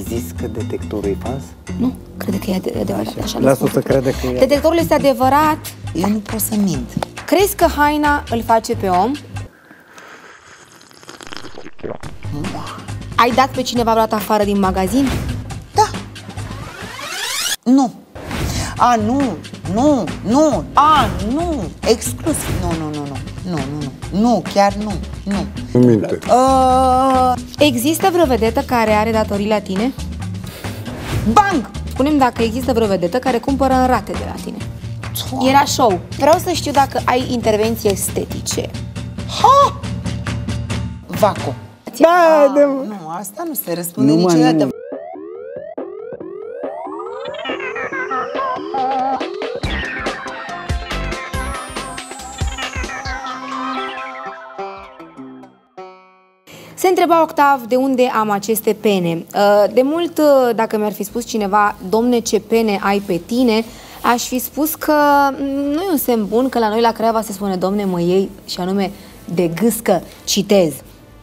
zis că detectorul e fals? Nu, crede că e adevărat. Așa Lasă-o să crede că e. Detectorul este adevărat. Eu nu pot să mint. Crezi că haina îl face pe om? Ai dat pe cineva vreodată afară din magazin? Da. Nu. A, nu. Nu. Nu. A, nu. Exclus. Nu, chiar nu. Nu. Minte. Există vreo vedetă care are datorii la tine? Bang! Spune-mi dacă există vreo vedetă care cumpără în rate de la tine. Era show. Vreau să știu dacă ai intervenții estetice. Ha! Vacu. Da, Nu, asta nu se răspunde niciodată. Se întreba Octav de unde am aceste pene. De mult, dacă mi-ar fi spus cineva, domne, ce pene ai pe tine, aș fi spus că nu e un semn bun, că la noi la Craiova se spune, domne, mă iei, și anume de gâscă, citez.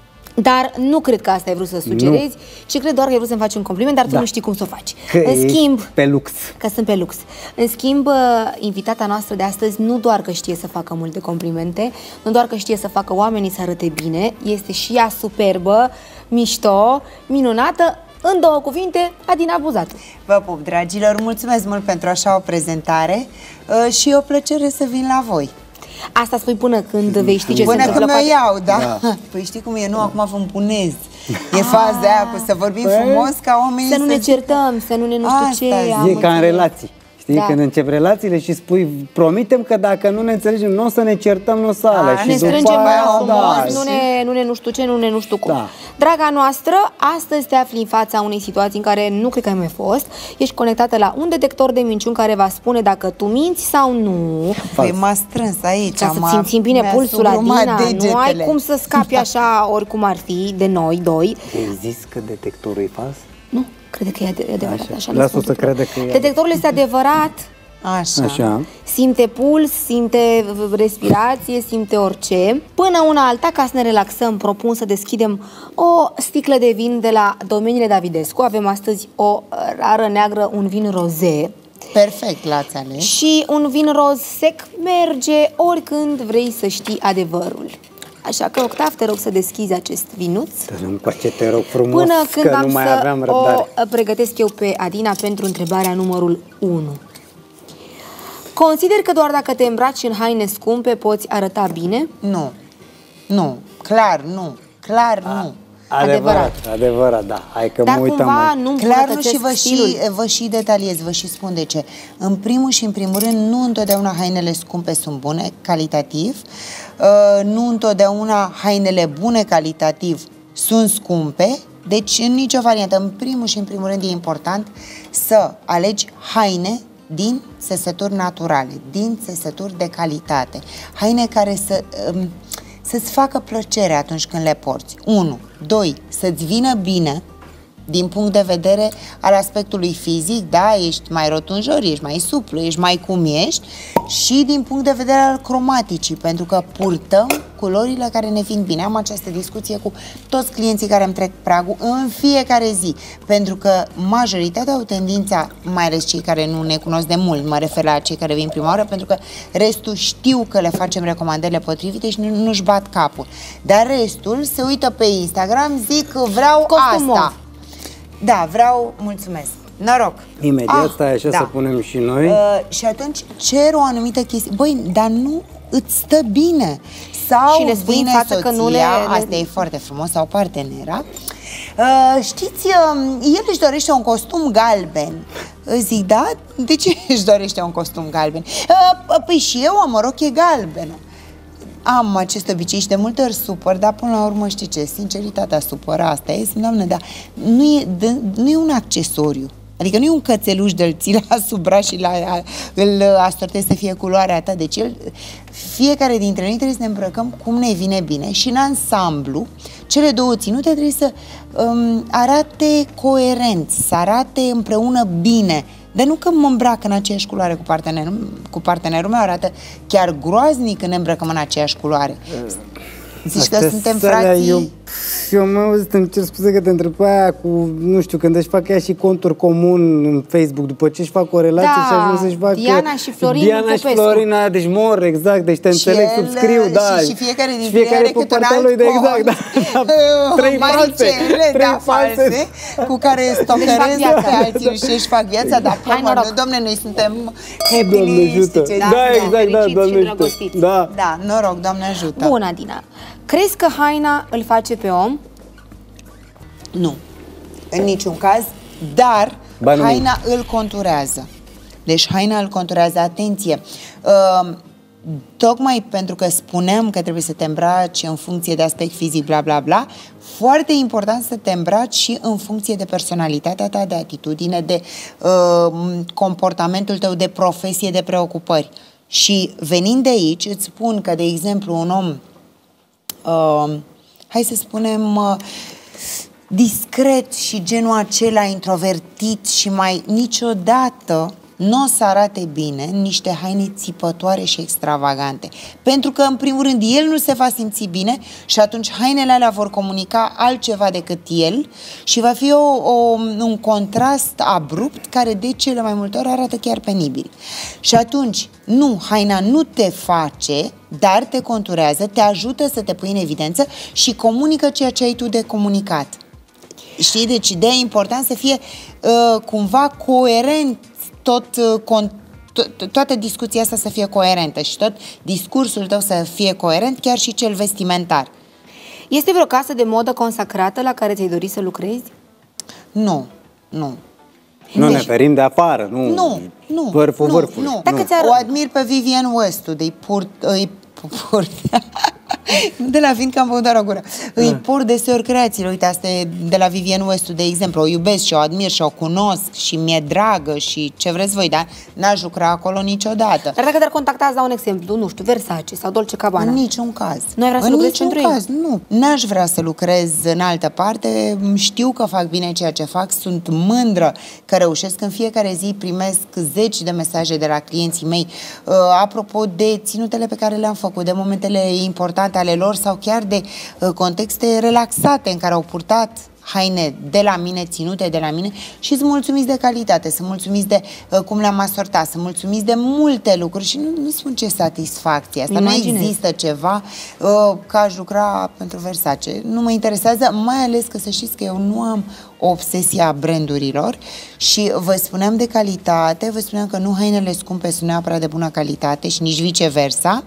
Dar nu cred că asta ai vrut să sugerezi, ci cred doar că ai vrut să-mi faci un compliment, dar tu nu știi cum să o faci. Că în schimb, pe lux. Că sunt pe lux. În schimb, invitata noastră de astăzi nu doar că știe să facă multe complimente, nu doar că știe să facă oamenii să arate bine, este și ea superbă, mișto, minunată, în două cuvinte, Adina Buzatu. Vă pup, dragilor, mulțumesc mult pentru așa o prezentare și e o plăcere să vin la voi. Asta spui până când vei ști ce se întâmplă. Până când mă iau, da? Păi știi cum e, nu, acum vă împunez. E faza aia cu să vorbim frumos ca oamenii să nu ne certăm, să nu ne nu știu ce. E ca în relații. Știi, când încep relațiile și spui, promitem că dacă nu ne înțelegem, nu o să ne certăm, nu o să alea. Ne strângem mai frumos, nu știu ce, nu știu cum. Draga noastră, astăzi te afli în fața unei situații în care nu cred că ai mai fost. Ești conectată la un detector de minciuni care va spune dacă tu minți sau nu. Păi m-a strâns aici, ca să simțim bine pulsul, Adina. Nu ai cum să scapi așa oricum ar fi de noi doi. Ai zis că detectorul e fals? Nu, crede că e adevărat. Așa. Lasă-o să crede că e. Detectorul este adevărat. Așa. Simte puls, simte respirație, simte orice. Până una alta, ca să ne relaxăm, propun să deschidem o sticlă de vin de la Domeniile Davidescu. Avem astăzi o rară neagră, un vin roze. Perfect, l-ați ales. Și un vin roz sec merge oricând vrei să știi adevărul. Așa că, Octav, te rog să deschizi acest vinuț. Nu-mi coace, te rog frumos, până când că nu mai aveam răbdare. o pregătesc eu pe Adina pentru întrebarea numărul 1. Consider că doar dacă te îmbraci în haine scumpe poți arăta bine? Nu. Nu. Clar nu. Clar nu. Adevărat, da. Hai că dar mă uitam. Cumva nu clar nu, și vă și detaliez, vă și spun de ce. În primul și în primul rând, nu întotdeauna hainele scumpe sunt bune, calitativ. Nu întotdeauna hainele bune, calitativ, sunt scumpe. Deci, în nicio variantă, în primul și în primul rând, e important să alegi haine din țesături naturale, din țesături de calitate. Haine care să-ți facă plăcere atunci când le porți. 1. 2. Să-ți vină bine din punct de vedere al aspectului fizic, da, ești mai rotunjor, ești mai suplu, ești mai cum ești, și din punct de vedere al cromaticii, pentru că purtăm culorile care ne vin bine. Am această discuție cu toți clienții care îmi trec pragul în fiecare zi, pentru că majoritatea au tendința, mai ales cei care nu ne cunosc de mult, mă refer la cei care vin prima oară, pentru că restul știu că le facem recomandările potrivite și nu-și bat capul. Dar restul se uită pe Instagram, zic vreau costum asta. Da, vreau, mulțumesc. Noroc. Imediat, stai așa, să punem și noi. Și atunci cer o anumită chestie. Băi, dar nu îți stă bine. Sau și le spui în față soția, că nu asta e foarte frumos, sau partenera. Știți, el își dorește un costum galben. Zic, da? De ce își dorește un costum galben? Păi și eu am o rochie galbenă. Am acest obicei și de multe ori supăr, dar până la urmă știi ce, sinceritatea supără, asta e, doamne, dar nu e un accesoriu. Adică nu e un cățeluș de-l ții la sub braț și îl assortezi să fie culoarea ta. Deci fiecare dintre noi trebuie să ne îmbrăcăm cum ne vine bine și în ansamblu cele două ținute trebuie să arate coerent, să arate împreună bine. Dar nu că mă îmbrac în aceeași culoare cu partenerul meu, arată chiar groaznic când ne îmbrăcăm în aceeași culoare. Zici că suntem frații? Eu am auzit, îmi cer scuze că te întreb pe aia cu, nu știu, când își fac ea și conturi comun în Facebook, după ce își fac o relație și ajung să-și facă... Diana și Florin Diana și Florina, deci mor, exact, deci te înțeleg, subscriu, da. Și fiecare dintre ele pe partea lui, de exact, da. Trei false, cu care stocherează pe alții și își fac viața, dar domne, noi suntem happy-listice. Da, exact, da, Doamne ajută. Da, noroc, Doamne ajută. Bun, Adina. Crezi că haina îl face pe om? Nu, în niciun caz, dar haina îl conturează. Deci haina îl conturează, atenție. Tocmai pentru că spuneam că trebuie să te îmbraci în funcție de aspect fizic, bla bla bla, foarte important să te îmbraci și în funcție de personalitatea ta, de atitudine, de comportamentul tău, de profesie, de preocupări. Și venind de aici, îți spun că, de exemplu, un om hai să spunem discret și genul acela introvertit și mai niciodată nu o să arate bine în niște haine țipătoare și extravagante. Pentru că, în primul rând, el nu se va simți bine și atunci hainele alea vor comunica altceva decât el și va fi un contrast abrupt care de cele mai multe ori arată chiar penibil. Și atunci, nu, haina nu te face, dar te conturează, te ajută să te pui în evidență și comunică ceea ce ai tu de comunicat. Știi? Deci ideea e important să fie cumva coerent toată discuția asta să fie coerentă și tot discursul tău să fie coerent, chiar și cel vestimentar. Este vreo casă de modă consacrată la care ți-ai dori să lucrezi? Nu. Nu ne ferim de afară, nu. Vârful. O admir pe Vivienne Westwood, de la fiindcă am băut doar o gură. Îi por deseori creațiile. Uite, asta e de la Vivienne Westwood, de exemplu. O iubesc și o admir și o cunosc și mi-e dragă și ce vreți voi, dar n-aș lucra acolo niciodată. Dar dacă te-ar contacta, îți dau un exemplu, nu știu, Versace sau Dolce Gabbana. În niciun caz. Nu ai vrea să lucrezi pentru ei? Nu. N-aș vrea să lucrez în altă parte. Știu că fac bine ceea ce fac. Sunt mândră că reușesc. În fiecare zi primesc zeci de mesaje de la clienții mei apropo de ținutele pe care le-am făcut, de momentele importante ale lor sau chiar de contexte relaxate în care au purtat haine de la mine, ținute de la mine și sunt mulțumiți de calitate, sunt mulțumiți de cum le-am asortat, sunt mulțumiți de multe lucruri și nu spun ce satisfacție asta. Nu există ceva că aș lucra pentru Versace. Nu mă interesează, mai ales că să știți că eu nu am obsesia brandurilor și vă spuneam de calitate, vă spuneam că nu hainele scumpe sunt neapărat de bună calitate și nici viceversa.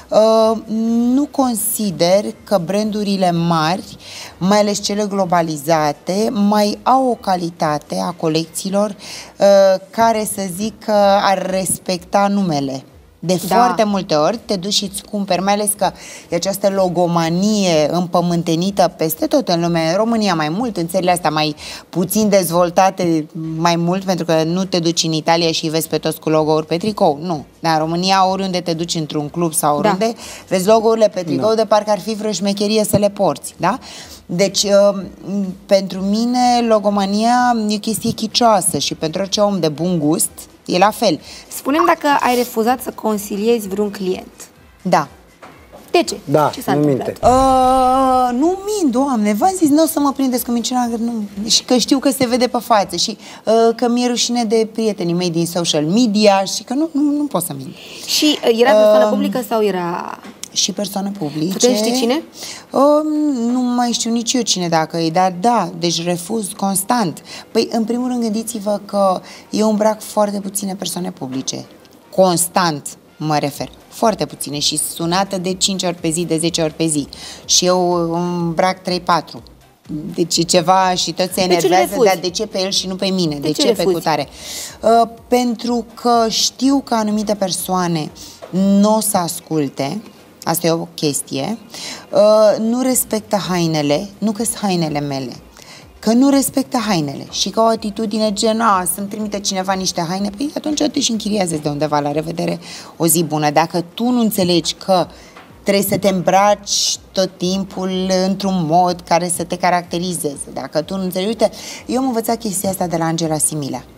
Nu consider că brandurile mari, mai ales cele globalizate, mai au o calitate a colecțiilor care, să zic, că ar respecta numele. De foarte multe ori te duci și îți cumperi, mai ales că e această logomanie împământenită peste tot în lume, în România mai mult, în țările astea mai puțin dezvoltate mai mult, pentru că nu te duci în Italia și îi vezi pe toți cu logo-uri pe tricou, nu. Dar în România, oriunde te duci într-un club sau oriunde, vezi logo-urile pe tricou de parcă ar fi vreo șmecherie să le porți, da? Deci, pentru mine, logomania e o chestie chicioasă și pentru orice om de bun gust, e la fel. Spune-mi dacă ai refuzat să consiliezi vreun client. Da. De ce? Da, ce s-a întâmplat? Nu mint, Doamne, v-am zis, nu o să mă prindeți cu minciuna, și că știu că se vede pe față și că mi-e rușine de prietenii mei din social media și că nu pot să mint. Și era persoană publică sau era... Și persoane publice. Putem ști cine? Nu mai știu nici eu cine dacă e, dar da, deci refuz constant. Păi, în primul rând, gândiți-vă că eu îmbrac foarte puține persoane publice. Constant, mă refer. Foarte puține și sunată de 5 ori pe zi, de 10 ori pe zi. Și eu îmbrac 3-4. Deci e ceva și toți se enervează, dar de ce pe el și nu pe mine? De ce pe cutare? Pentru că știu că anumite persoane nu o să asculte. Asta e o chestie. Nu respectă hainele, nu că sunt hainele mele, că nu respectă hainele și că o atitudine gen, să-mi trimite cineva niște haine, păi atunci te și închiriază de undeva, la revedere, o zi bună. Dacă tu nu înțelegi că trebuie să te îmbraci tot timpul într-un mod care să te caracterizeze, dacă tu nu înțelegi, uite, eu am învățat chestia asta de la Angela Similea.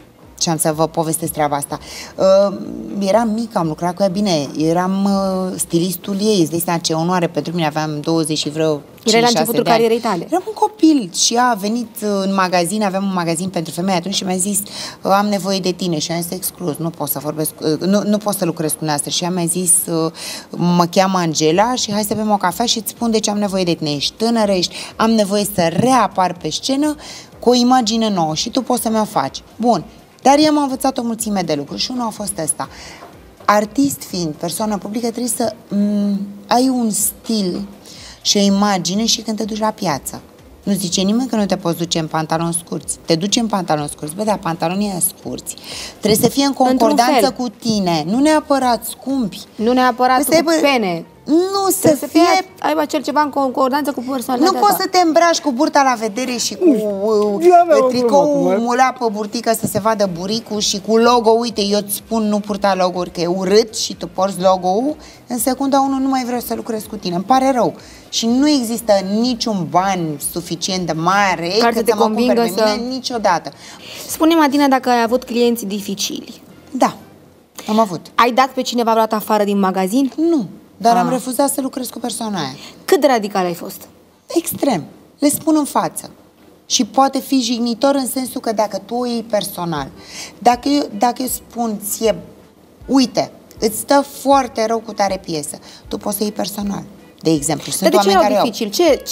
ce am să vă povestesc treaba asta. Eram mică, am lucrat cu ea, bine, eram stilistul ei, îți dai seama ce onoare pentru mine, aveam 20 și vreo 5-6 Era la începutul carierei tale. Eram un copil și ea a venit în magazin, aveam un magazin pentru femei atunci și mi-a zis, am nevoie de tine și am zis, exclus, nu pot să vorbesc, nu pot să lucrez cu noastră. Și ea mi-a zis, mă cheamă Angela și hai să bem o cafea și îți spun de ce am nevoie de tine. Ești tânără, am nevoie să reapar pe scenă cu o imagine nouă și tu poți să mi-o faci. Bun, dar eu m-am învățat o mulțime de lucruri și unul a fost ăsta. Artist fiind, persoană publică, trebuie să ai un stil și o imagine și când te duci la piață. Nu zice nimeni că nu te poți duce în pantaloni scurți. Te duci în pantaloni scurți, bă, dar pantalonii scurți trebuie să fie în concordanță cu tine, nu neapărat scumpi. Nu neapărat cu pene. Nu, să fie... aibă acel ceva în concordanță cu personalitatea. Nu poți să te îmbraci cu burta la vedere și cu tricoul mulat pe burtică să se vadă buricul și cu logo. Uite, eu îți spun nu purta logo-uri, că e urât și tu porți logo-ul. În secunda 1 nu mai vreau să lucrez cu tine. Îmi pare rău. Și nu există niciun ban suficient de mare care să te convingă pe mine niciodată. Spune-mi, Adina, dacă ai avut clienți dificili. Da, am avut. Ai dat pe cineva vreodată afară din magazin? Nu. Dar am refuzat să lucrez cu persoana aia. Cât de radical ai fost? Extrem. Le spun în față. Și poate fi jignitor în sensul că dacă tu o iei personal, dacă eu spun ție, uite, îți stă foarte rău cu tare piesă, tu poți să iei personal. De exemplu, sunt oameni care dificil?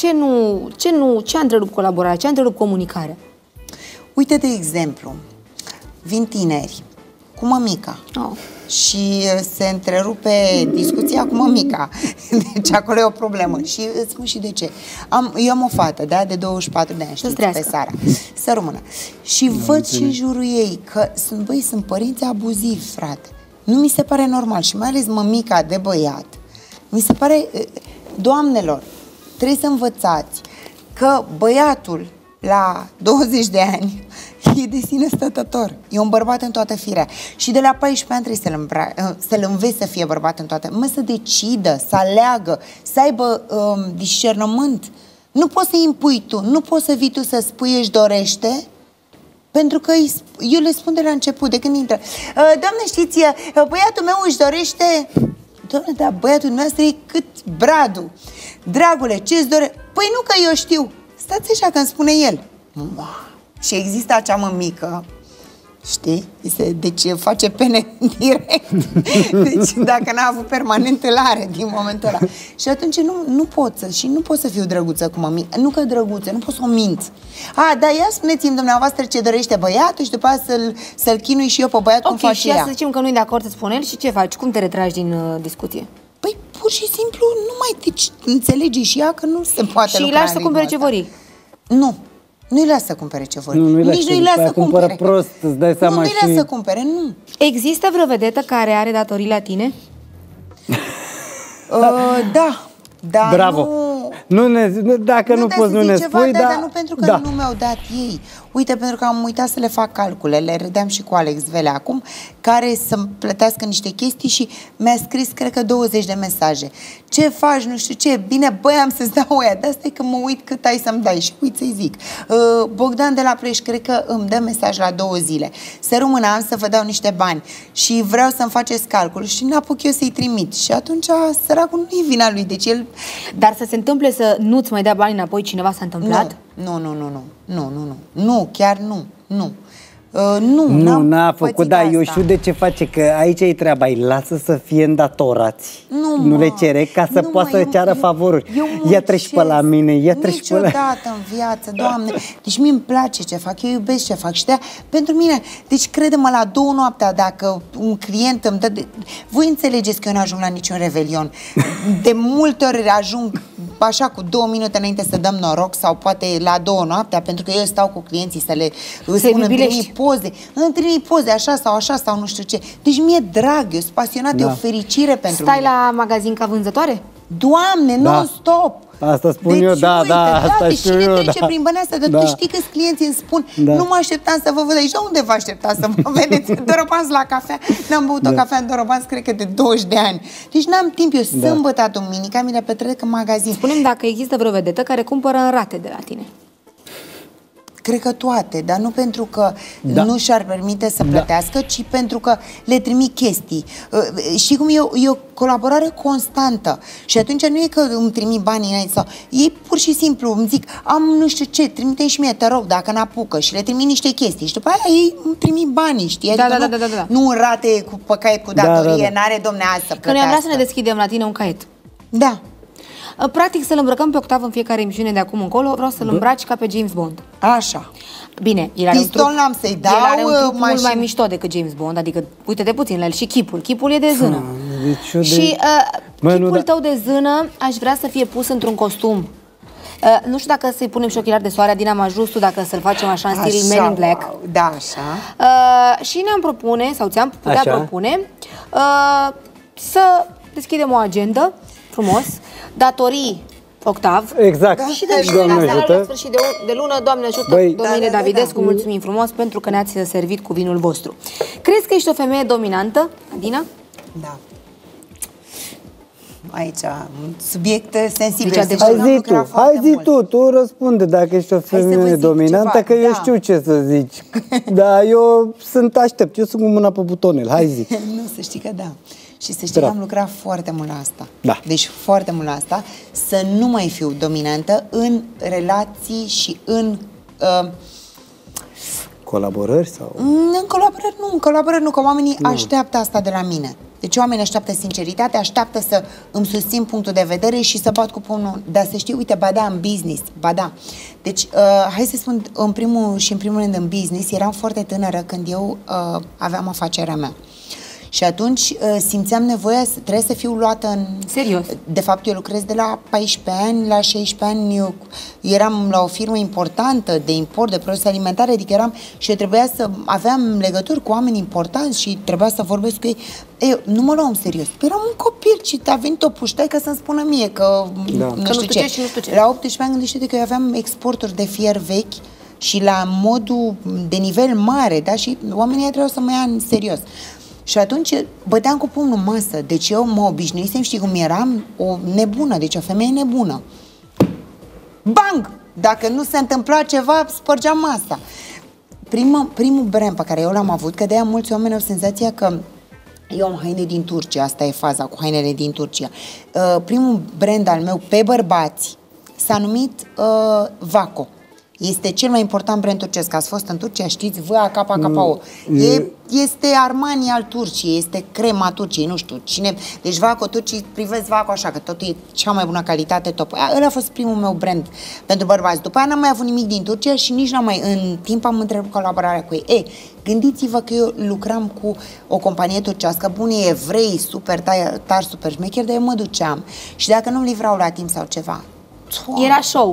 Ce a întrerupt colaborarea? Ce a întrerupt comunicarea? Uite, de exemplu, vin tineri cu mămica. Și se întrerupe discuția cu mămica. Deci acolo e o problemă. Și îți spun și de ce. Eu am o fată, da, de 24 de ani, știți, pe Sara. Să rămână. Și văd și în jurul ei că sunt părinți abuzivi, frate. Nu mi se pare normal. Și mai ales mămica de băiat. Mi se pare, doamnelor, trebuie să învățați că băiatul la 20 de ani e de sine stătător. E un bărbat în toată firea. Și de la 14 ani trebuie să-l înveți să fie bărbat în toată. Să decidă, să aleagă, să aibă discernământ. Nu poți să impui tu, nu poți să vii tu să spui își dorește, pentru că eu le spun de la început, de când intră. Doamne, știți, băiatul meu își dorește... Doamne, dar băiatul dumneavoastră e cât bradul. Dragule, ce-ți dorește? Păi nu că eu știu. Stați așa că îmi spune el. Și există acea mămică, știi? Deci face pene direct. Deci dacă n-a avut permanent, îl are din momentul ăla. Și atunci nu pot să fiu drăguță cu mămică. Nu că drăguță, nu pot să o mint. Dar ia spuneți-mi dumneavoastră ce dorește băiatul și după aceea să-l chinui și eu pe băiat cum face ea. Și ia să zicem că nu-i de acord, să spune el și ce faci? Cum te retragi din discuție? Păi pur și simplu nu mai înțelege și ea că nu se poate lucra. Și îi lași să cumpere ce vor. Nu. Nu-i lasă să cumpere ce vor. Nici nu-i lasă să cumpere prost, îți dai seama. Nu-i lasă să cumpere, nu. Există vreo vedetă care are datorii la tine? Da. Dar bravo. Dacă nu poți, nu ne spui, dar nu pentru că nu mi-au dat ei. Uite, pentru că am uitat să le fac calcule, le râdeam și cu Alex Velea acum, care să-mi plătească niște chestii și mi-a scris, cred că 20 de mesaje. Ce faci, nu știu ce, bine, băi, am să-ți dau oia, de asta e că mă uit cât ai să-mi dai și uit să-i zic. Bogdan de la Preș, cred că îmi dă mesaj la 2 zile. Să rămână, am să vă dau niște bani și vreau să-mi faceți calcul și n-apuc eu să-i trimit. Și atunci săracul nu-i vina lui, deci el... Dar să se întâmple să nu-ți mai dea bani înapoi, cineva s-a întâmplat? Nu, chiar nu. Nu, n-a făcut, da, eu știu de ce face, că aici e treaba, îi lasă să fie îndatorați. Nu le cere ca să poată să ceară favoruri. Ia treci pe la mine, ia treci pe la... Niciodată în viață, Doamne, deci mie îmi place ce fac, eu iubesc ce fac și de-aia, pentru mine, deci crede-mă, la 2 noaptea, dacă un client îmi dă... Voi înțelegeți că eu nu ajung la niciun revelion. De multe ori ajung așa cu 2 minute înainte să dăm noroc sau poate la 2 noaptea, pentru că eu stau cu clienții să le spun îmi trimit poze, așa sau nu știu ce. Deci mi-e drag, eu sunt pasionată, e o fericire pentru mine. Stai la magazin ca vânzătoare? Doamne, non-stop! Asta spun eu, asta știu eu, trece prin băneasă, dar tu știi că clienții îmi spun, nu mă așteptam să vă văd aici, unde vă așteptam să mă vedeți? În Dorobanț la cafea, n-am băut o cafea în Dorobanț, cred că de 20 de ani. Deci n-am timp, eu sâmbătă, duminica, mi le petrec în magazin. Spune-mi dacă există vreo vedetă care cumpără în rate de la tine. Cred că toate, dar nu pentru că nu și-ar permite să plătească, ci pentru că le trimit chestii. Știi cum e o colaborare constantă. Și atunci nu e că îmi trimit banii înainte sau... Ei pur și simplu îmi zic, am nu știu ce, trimite și mie, te rog, dacă n-apucă. Și le trimit niște chestii. Și după aia ei îmi trimit banii, știi? Adică nu în rate cu caiet cu datorie, n-are domne azi să plătească. Că noi am vrea să ne deschidem la tine un caiet. Da. Practic să-l îmbrăcăm pe Octav în fiecare emisiune de acum încolo. Vreau să-l îmbraci ca pe James Bond. Așa. Bine, el are pistol un truc, n-am să-i dau, el are un truc mult mai mișto decât James Bond. Adică, uite-te puțin la el și chipul. Chipul e de zână. Și chipul tău de zână aș vrea să fie pus într-un costum. Nu știu dacă să-i punem și ochelari de soare, Adina, mă ajut tu dacă să-l facem așa în stil Men in Black. Wow, da, așa. Și ne-am propune, sau ți-am putea propune, să deschidem o agendă frumos, datorii Octav. Exact. Și de la sfârșit de lună, Doamne ajută, domnule Davidescu, mulțumim frumos pentru că ne-ați servit cu vinul vostru. Crezi că ești o femeie dominantă, Adina? Da. Aici, un subiect sensibil. Hai zi tu răspunde dacă ești o femeie dominantă, ceva, că eu știu ce să zici. Dar eu aștept, eu sunt cu mâna pe butonel, hai zi. Nu, să știi că da. Și să știi că am lucrat foarte mult la asta. Da. Deci foarte mult la asta. Să nu mai fiu dominantă în relații și în... colaborări sau? În colaborări nu, că oamenii așteaptă asta de la mine. Deci oamenii așteaptă sinceritate, așteaptă să îmi susțin punctul de vedere și să bat cu pumnul. Dar să știi, uite, ba da, în business, ba da. Deci, hai să spun, în primul rând în business, eram foarte tânără când eu aveam afacerea mea. Și atunci simțeam nevoia, trebuie să fiu luată în... Serios? De fapt, eu lucrez de la 14 ani, la 16 ani eu eram la o firmă importantă de import de produse alimentare, adică și eu trebuia să aveam legături cu oameni importanți și trebuia să vorbesc cu ei. Eu nu mă luam serios. Eram un copil și a venit o puștaică să-mi spună mie că nu știu ce. Și nu știu ce. La 18 ani gândește-te că eu aveam exporturi de fier vechi și la modul de nivel mare, da? Și oamenii trebuiau să mă ia în serios. Și atunci băteam cu pumnul în masă. Deci eu mă obișnuisem, știi cum eram? O nebună, deci o femeie nebună. Bang! Dacă nu se întâmpla ceva, spărgeam masa. Primul brand pe care eu l-am avut, că de-aia mulți oameni au senzația că eu am haine din Turcia, asta e faza cu hainele din Turcia. Primul brand al meu pe bărbați s-a numit Vaco. Este cel mai important brand turcesc. Ați fost în Turcia, știți, VAKO. Este Armani al Turciei, este crema Turciei, nu știu cine. Deci Vaco, turcii privesc Vaco așa, că totul e cea mai bună calitate, top. Ăla a fost primul meu brand pentru bărbați. După aia n-am mai avut nimic din Turcia și nici n-am mai... În timp am întrerupt colaborarea cu ei. Gândiți-vă că eu lucram cu o companie turcească, bunii evrei, super tari, super șmecheri, dar eu mă duceam. Și dacă nu-mi livrau la timp sau ceva... Era show.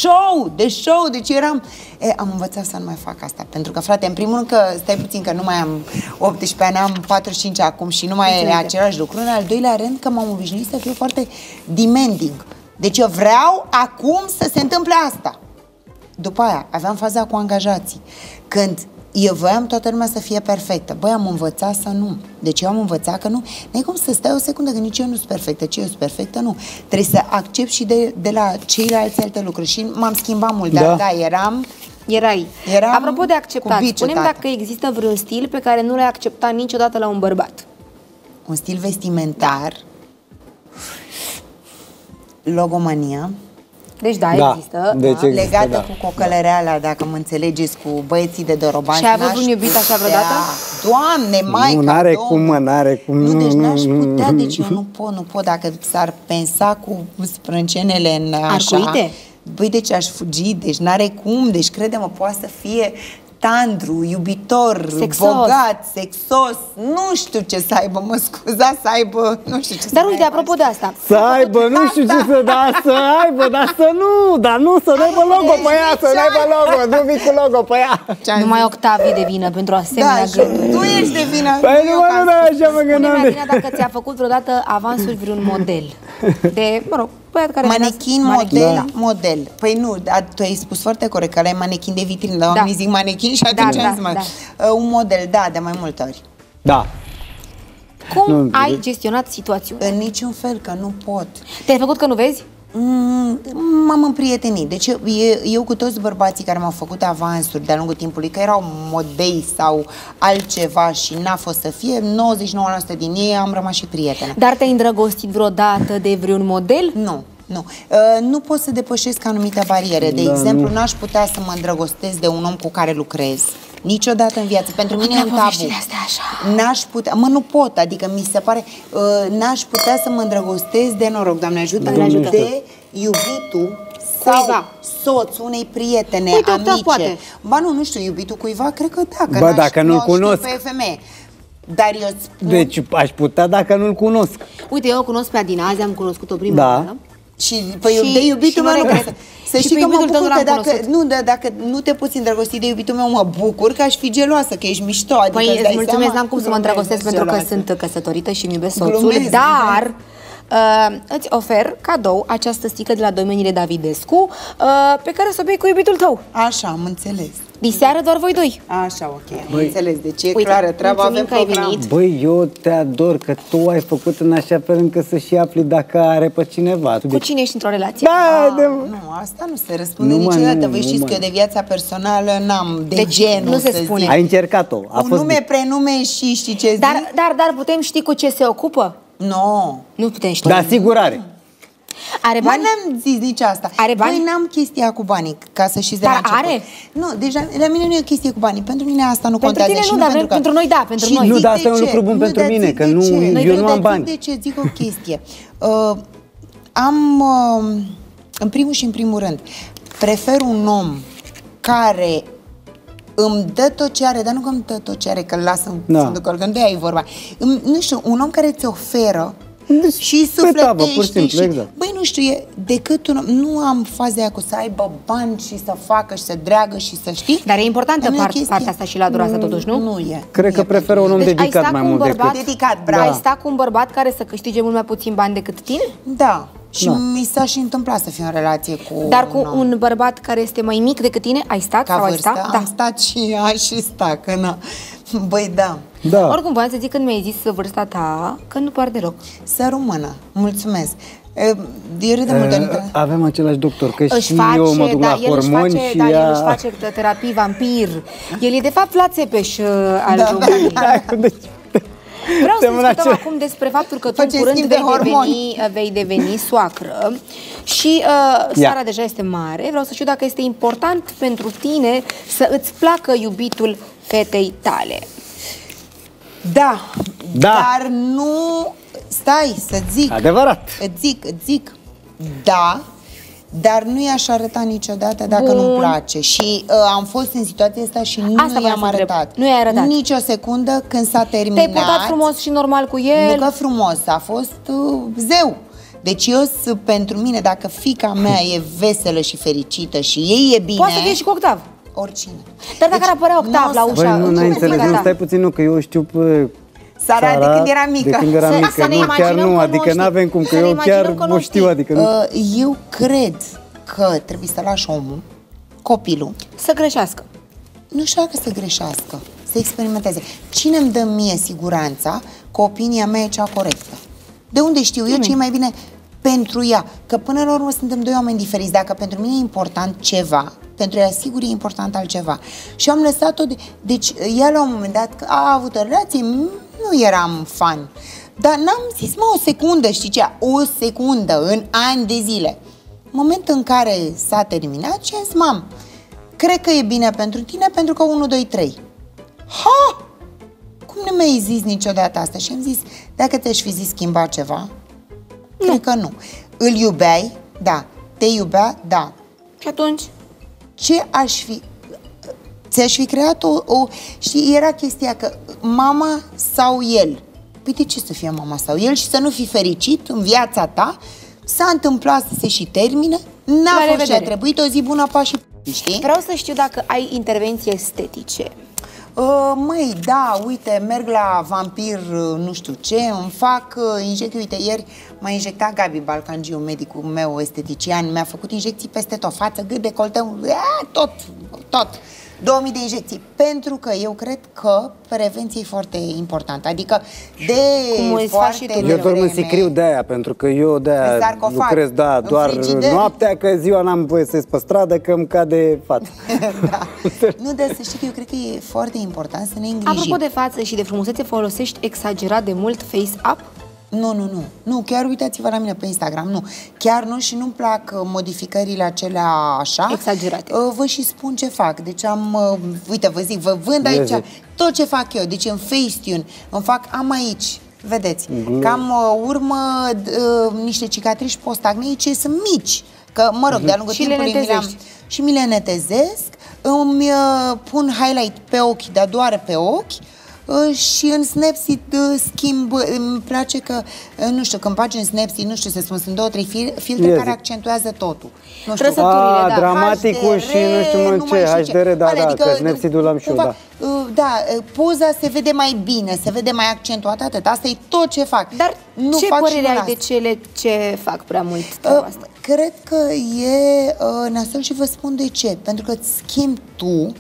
Deci eram... am învățat să nu mai fac asta. Pentru că, frate, în primul rând că, stai puțin, că nu mai am 18 ani, am 45 acum și nu mai e același lucru. În al doilea rând că m-am obișnuit să fiu foarte demanding. Deci eu vreau acum să se întâmple asta. După aia, aveam faza cu angajații. Când eu voiam toată lumea să fie perfectă. Băi, am învățat să nu. Deci eu am învățat că nu. N-ai cum să stai o secundă că nici eu nu sunt perfectă, ci eu sunt perfectă, nu. Trebuie să accept și de la ceilalți alte lucruri. Și m-am schimbat mult, dar da, eram... Apropo de acceptat, spune-mi dacă există vreun stil pe care nu l-ai acceptat niciodată la un bărbat. Un stil vestimentar, logomania. Deci există. Deci există, legată cu cocălăreala, dacă mă înțelegeți, cu băieții de doroban. Și ai avut un iubit așa vreodată? Doamne, Maica, nu, n-are cum, n-are cum. Nu, deci n-aș putea, deci eu nu pot, dacă s-ar pensa cu sprâncenele în așa. Arcuite? Băi, deci aș fugi, deci n-are cum, deci crede-mă, poate să fie tandru, iubitor, bogat, sexos, nu știu ce să aibă, mă scuzați, să aibă, nu știu ce Dar uite, apropo de asta. Să aibă, nu știu ce să, să aibă, dar să nu aibă logo pe ea, să n-aibă logo, nu vii cu logo pe ea. Numai Octav e de vină pentru asemenea gânduri. Tu ești de vină. Păi nu, așa mă gândeam. Spune-mi, Adina, dacă ți-a făcut vreodată avansuri vreun model de, mă rog, manechin, model. Păi nu, tu ai spus foarte corect că ăla e manechin de vitrină, dar oamenii zic manechin și atunci un model, de mai multe ori. Da. Cum ai gestionat situațiunea? În niciun fel, că nu pot. Te-ai făcut că nu vezi? M-am împrietenit. Deci eu cu toți bărbații care m-au făcut avansuri de-a lungul timpului, că erau modei sau altceva și n-a fost să fie, 99% din ei am rămas și prietenă. Dar te-ai îndrăgostit vreodată de vreun model? Nu. Nu. Nu pot să depășesc anumite bariere. De exemplu, n-aș putea să mă îndrăgostesc de un om cu care lucrez. Niciodată în viață. Pentru mine e un tabu. N-aș putea, nu pot, adică mi se pare, n-aș putea să mă îndrăgostesc de noroc, Doamne ajută, de iubitul sau soțul unei prietene, amice. Poate. Ba nu știu, iubitul cuiva, cred că da. Bă, dacă nu-l cunosc. Pe femeie. Dar eu spun... Deci aș putea dacă nu-l cunosc. Uite, eu o cunosc pe Adina, azi am cunoscut-o prima oară. Și de iubitul meu să știi că mă bucur că dacă nu te poți îndrăgosti de iubitul meu, mă bucur că aș fi geloasă, că ești mișto. Adică păi îți mulțumesc, n-am cum să mă îndrăgostesc pentru că sunt căsătorită și îmi iubesc soțul, dar îți ofer cadou această sticlă de la Domeniile Davidescu pe care să o bei cu iubitul tău. Așa, am înțeles. Diseară doar voi doi. Așa, ok, am înțeles. Deci e clară treaba, avem program. Băi, eu te ador că tu ai făcut în așa fel încât să și afli dacă are pe cineva. Cu cine ești într-o relație? Nu, asta nu se răspunde niciodată. Voi știți că eu de viața personală n-am de genul, nu se spune. Ai încercat-o. Cu nume, prenume și știi ce zic? Dar putem ști cu ce se ocupă? Nu putem ști. Da, sigur are. Are bani? n-am zis nici asta. Are bani? Păi n-am chestia cu banii, ca să știți de la început. Are? Nu, deja la mine nu e o chestie cu banii. Pentru mine asta nu contează. Pentru tine nu, dar pentru noi da, pentru noi. Nu, dar asta e un lucru bun pentru mine, că eu nu am bani. De ce zic o chestie? În primul și în primul rând, prefer un om care îmi dă tot ce are, dar nu că îmi dă tot ce are, că îl lasă să ducă, că nu de aia e vorba. Nu știu, un om care ți oferă și sufletești și, exact. băi, nu știu, decât un om, nu am faza aia cu să aibă bani și să facă și să dreagă și să știi. Dar e importantă partea asta și la dura asta totuși, nu? Nu e. Cred că preferă un om dedicat mai mult decât... Dedicat, bravo. Ai sta cu un bărbat care să câștige mult mai puțin bani decât tine? Da. Și mi s-a și întâmplat să fiu în relație cu... Dar cu un bărbat care este mai mic decât tine, ai stat sau ai stat? Am stat și aș și sta, că na. Băi, da. Oricum, voiam să zic când mi-ai zis vârsta ta, că nu par deloc. Să rămână. Mulțumesc. Avem același doctor, că și eu mă duc la hormoni și el își face terapii vampir. El e de fapt Vlad Țepeș al României. Vreau să discutăm acum despre faptul că tu în curând vei deveni soacră și seara deja este mare. Vreau să știu dacă este important pentru tine să îți placă iubitul fetei tale. Da. Dar nu... Stai să zic. Adevărat. Îți zic. Da. Dar nu i-aș arăta niciodată dacă nu-mi place. Și am fost în situația asta și nu i-am arătat. Nu i-ai arătat. Nici o secundă când s-a terminat. Te-ai purtat frumos și normal cu el? Nu că frumos, a fost zeu. Deci pentru mine, dacă fiica mea e veselă și fericită și ei e bine... Poate să fie și cu Octav. Oricine. Dar dacă ar apărea Octav la ușa... Băi, nu ai înțeles, stai puțin, nu, că eu știu pe... Sara de când era mică. De când era mică, nu, chiar nu, adică n-avem cum, că eu chiar o știu, adică nu. Eu cred că trebuie să lași omul, copilul, să greșească. Nu știu dacă să greșească, să experimenteze. Cine îmi dă mie siguranța că opinia mea e cea corectă? De unde știu eu ce e mai bine pentru ea? Că până la urmă suntem doi oameni diferiți. Dacă pentru mine e important ceva, pentru ea sigur e important altceva. Și am lăsat-o, deci ea la un moment dat a avut o relație, nu eram fan. Dar n-am zis, o secundă, știi ce? O secundă, în ani de zile. Moment în care s-a terminat și am zis, cred că e bine pentru tine pentru că 1, 2, 3. Ha! Cum nu mi-ai zis niciodată asta? Și am zis, dacă te-aș fi zis schimba ceva, cred că nu. Îl iubeai? Da. Te iubea? Da. Și atunci? Ce aș fi... Ți-aș fi creat știi, era chestia că mama sau el. Păi de ce să fie mama sau el și să nu fii fericit în viața ta? S-a întâmplat să se și termine, n-a fost ce a trebuit, o zi bună, pa și știi? Vreau să știu dacă ai intervenții estetice. Măi, da, uite, merg la vampir, nu știu ce, îmi fac injecții, uite, ieri m-a injectat Gabi Balcangiu, medicul meu estetician, mi-a făcut injecții peste tot, față, gât, decolteu, tot. 2000 de injecții. Pentru că eu cred că prevenția e foarte importantă. Adică de foarte eu dorm în sicriu de aia, pentru că eu de aia lucrez doar noaptea, că ziua n-am voie să ies pe stradă, că îmi cade față. Da. Nu, dar să știi că eu cred că e foarte important să ne îngrijim. Apropo de față și de frumusețe, folosești exagerat de mult face-up? Nu, chiar uitați-vă la mine pe Instagram, nu. Chiar nu și nu-mi plac modificările acelea așa. Exagerate. Vă și spun ce fac. Deci uite, vă zic, vă vând aici tot ce fac eu. Deci în Facetune, am aici, vedeți, că am urmă niște cicatrici post-acneice, sunt mici. Că, mă rog, de-a lungul timpului mi le netezesc, îmi pun highlight pe ochi, dar doar pe ochi. Și în Snapseed schimb, îmi place că, nu știu, când faci în Snapseed, nu știu să spun, sunt 2-3 filtre care accentuează totul. Nu știu, trăsăturile, dramaticul și nu știu ce, HDR, da, că Snapseed-ul l-am și eu, da. Da, poza se vede mai bine, se vede mai accentuată, atât. Asta e tot ce fac. Dar ce părere ai de cele ce fac prea mult asta? Cred că e nasol și vă spun de ce. Pentru că îți schimbi tu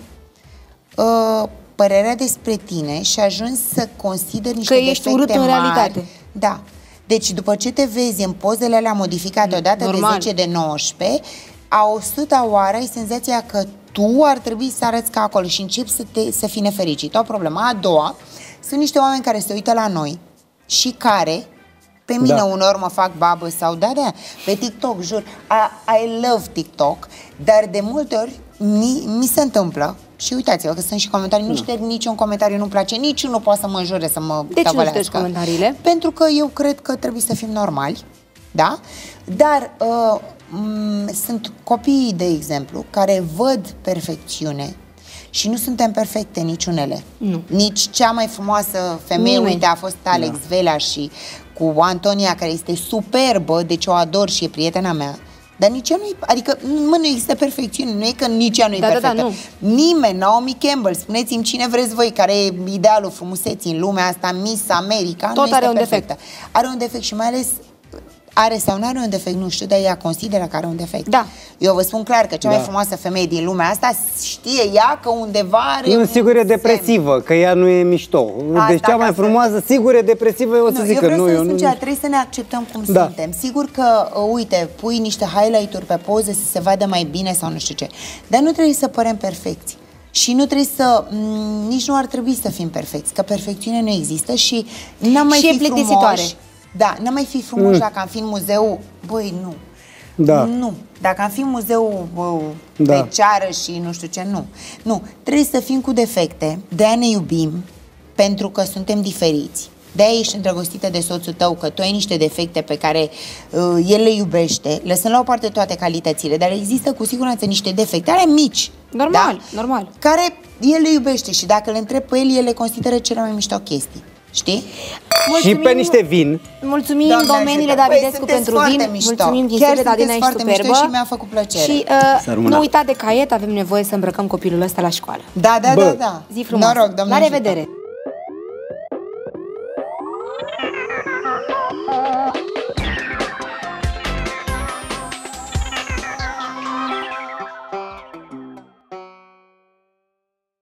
părerea despre tine și ajungi să consideri niște defecte ești urât în realitate. Da. Deci după ce te vezi în pozele alea modificate odată de 10 de 19, a 100-a oară ai senzația că tu ar trebui să arăți ca acolo și începi să fii nefericit. O problemă. A doua, sunt niște oameni care se uită la noi și care, pe mine uneori mă fac babă sau pe TikTok, jur, I love TikTok, dar de multe ori mi se întâmplă. Și uitați-vă că sunt și comentarii, nu șterg niciun comentariu, nu-mi place, niciunul poate să mă înjure, să mă De ce nu ștergi comentariile? Pentru că eu cred că trebuie să fim normali, da? Dar sunt copii, de exemplu, care văd perfecțiune și nu suntem perfecte niciunele. Nici cea mai frumoasă femeie, uite, a fost Alex Velea și cu Antonia, care este superbă, deci o ador și e prietena mea. Dar nici ea nu-i, adică nu există perfecțiune, nu e că nici ea nu-i perfectă. Nimeni, Naomi Campbell, spuneți-mi cine vreți voi, care e idealul frumuseții în lumea asta, Miss America, tot are un defect. Are un defect și mai ales are sau nu are un defect, nu știu, dar ea consideră că are un defect. Da. Eu vă spun clar că cea mai frumoasă femeie din lumea asta știe ea că undeva are un sigur e depresivă, că ea nu e mișto. Deci cea mai frumoasă, sigur e depresivă, eu o să zic că nu. Eu trebuie să ne acceptăm cum suntem. Sigur că, uite, pui niște highlight-uri pe poze să se vadă mai bine sau nu știu ce. Dar nu trebuie să părem perfecți. Și nu trebuie să, nici nu ar trebui să fim perfecți, că perfecțiune nu există și n-am mai fi frumoși. Da, n-am mai fi frumoși dacă am fi în muzeu, băi, nu. Nu. Dacă am fi în muzeu pe ceară și nu știu ce, nu. Nu. Trebuie să fim cu defecte, de-aia ne iubim, pentru că suntem diferiți. De-aia ești îndrăgostită de soțul tău, că tu ai niște defecte pe care el le iubește, lăsând la o parte toate calitățile, dar există cu siguranță niște defecte, ale mici. Normal. Care el le iubește și dacă le întreb pe el le consideră cele mai mișto chestii. Știi? Și pe niște vin. Mulțumim, domeniile Davidescu, pentru vin. Mulțumim din suflet, Adina, ești superbă. Și mi-a făcut plăcere. Și nu uita de caiet, avem nevoie să îmbrăcăm copilul ăsta la școală. Da. Zi frumoasă. Noroc, Doamne la revedere.